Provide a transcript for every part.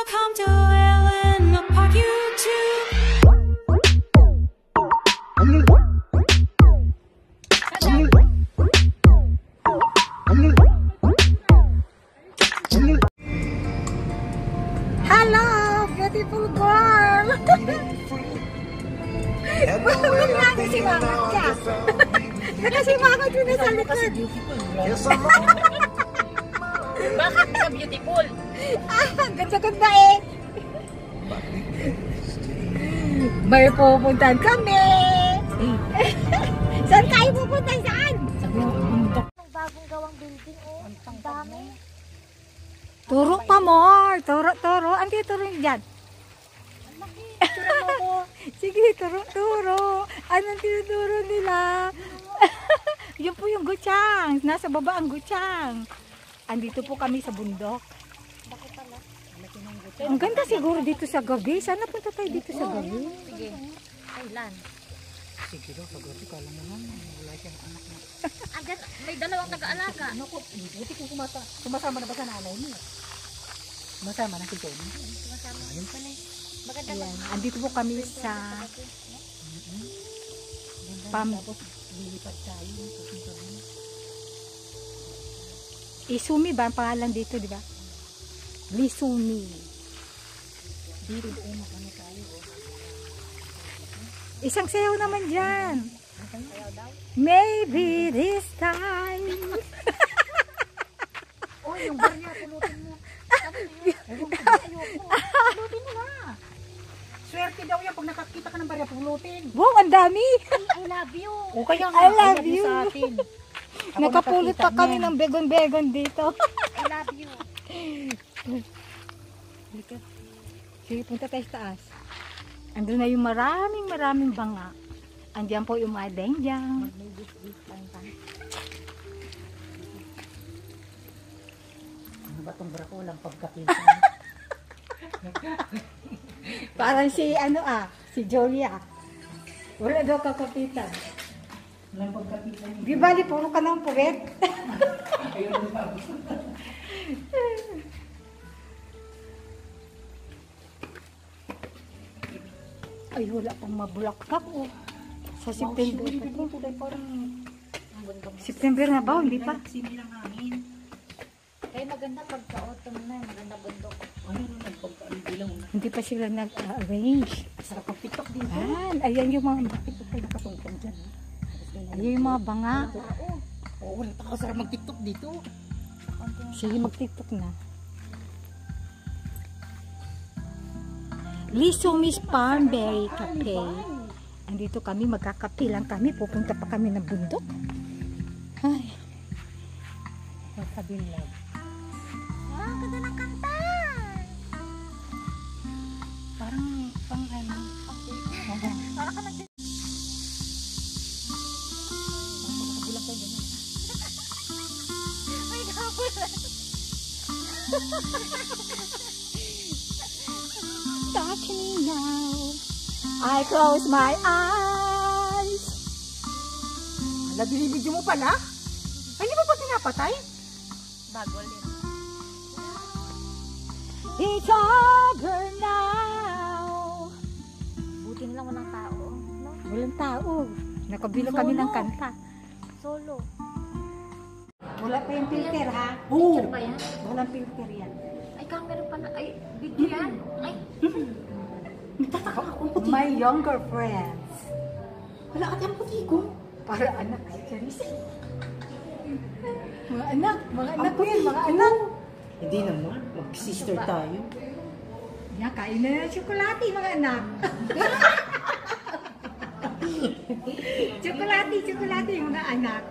Welcome to Ellen Park YouTube. Hello, beautiful girl. Huwag nga nasimangat siya. Nakasimangat yun na sa likod. Bakit ka beautiful? Ganda-ganda eh. May pupuntahan kami. Saan tayo pupunta? Saan? Ang bagong gawang building, oh. Ang dami. Turo pa more. Turo. Ang tituro dyan? Sige, turo. Anong tinuturo nila? Yun po yung gutsang. Nasa baba ang gutsang. Andito po kami sa bundok. Ang ganda siguro dito sa gabi. Sana punta tayo dito sa gabi. Sige. Kailan? Sige daw, sa gabi ka lang naman. Wala siyang anak na. Agad, may dalawang nag-aalaga. Naku, buti kung sumasama na ba sa nanay niya? Sumasama na si Tony. Sumasama. Ayun pala eh. Maganda Ayan. Andito po kami sa Tapos, lilipat tayo. Pupunta rin. Isumi ba ang pangalan dito, di ba? Lisumi. Dito doon makano tayo. Isang sayaw naman dyan. Maybe this time. Oh, yung barya, pulutin mo. Pulutin mo na. Swerte daw yan pag nakakita ka ng barya, pulutin. Wow, ang dami. I love you. O kaya I love you. sa atin. Ako Nakapulot pa nakakita kami niyan. ng begon-begon dito. I love you. Sige, punta tayo sa taas. Andun na yung maraming banga. Andiyan po yung mga dengyang. Ano ba itong brako? Walang pagkapinsan. Parang si Julia. Wala daw kakapitan. Walang pagkapinsan. Di ba, puro ka ng puwet? Ay, wala pang mabulaktak oh. Sa September pa to. Parang September na ba? Hindi pa. simi lang namin. Kaya maganda pagka-autumn na, maganda bundok. Ano na nagpagkaibilang na. Hindi pa sila nag-arrange. Sarap ang pitok dito. Ayan yung mga Pitok kayo nakatungtong dyan. ayan yung mga banga. Oo, nakakasarap mag-tiktok dito. Sige, mag-tiktok na. Lisomis Farmberry Cafe. Andito kami, magkakape lang kami. Pupunta pa kami ng bundok. Ay. Magkabilag. Ah, ganda ng kanta. Parang pang ano. Para ka nag- Makabulang kayo ganyan. May nakabulan. Touch me now. I close my eyes. Hala, binibidyo mo pala? Ay, hindi mo pa pinapatay? Bago ulit. It's over now. Buti na lang walang tao. No? Walang tao. Nakabilang kami ng kanta. Solo. Wala pa yung filter ha? Picture ba yan? Walang filter yan. Ay, camera pala. Ay, video yan. Ay, Tataka ako. My younger friends. Wala ka tiyang puti ko. Para anak ay Charis. Mga anak ko yan, mga anak. Hindi naman. Mag-sister tayo. Yan, kain na ng tsokolate, mga anak. Tsokolate, mga anak.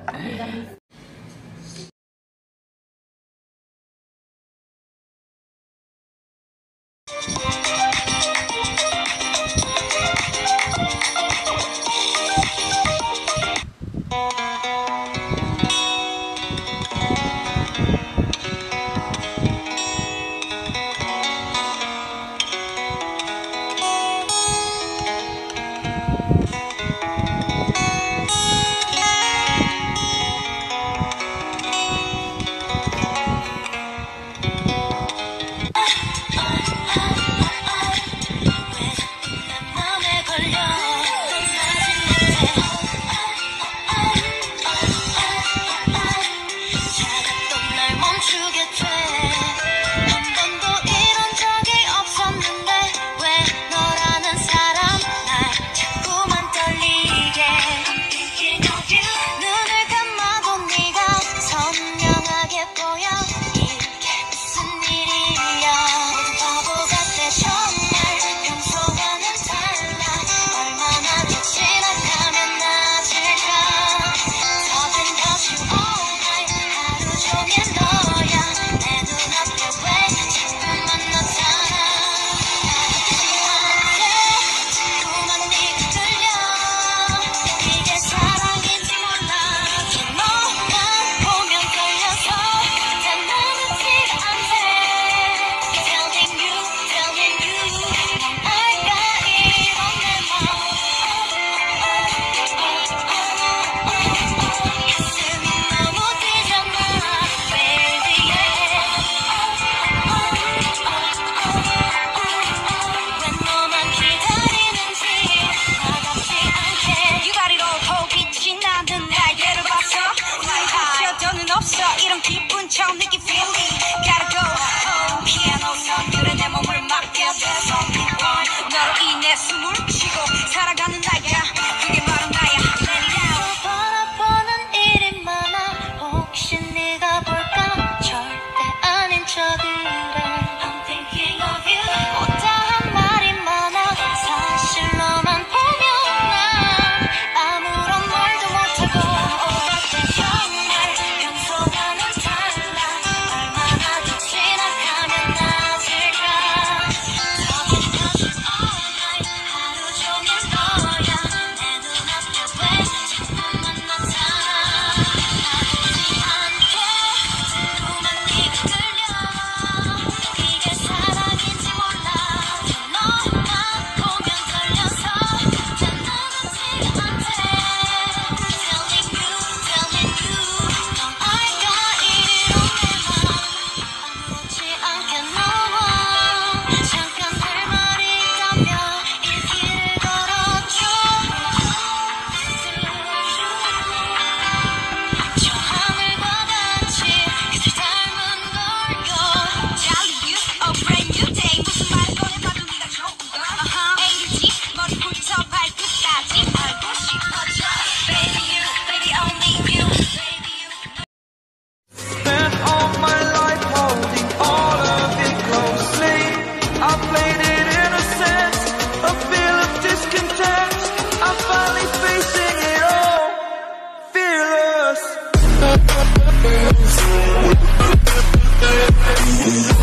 Thank you.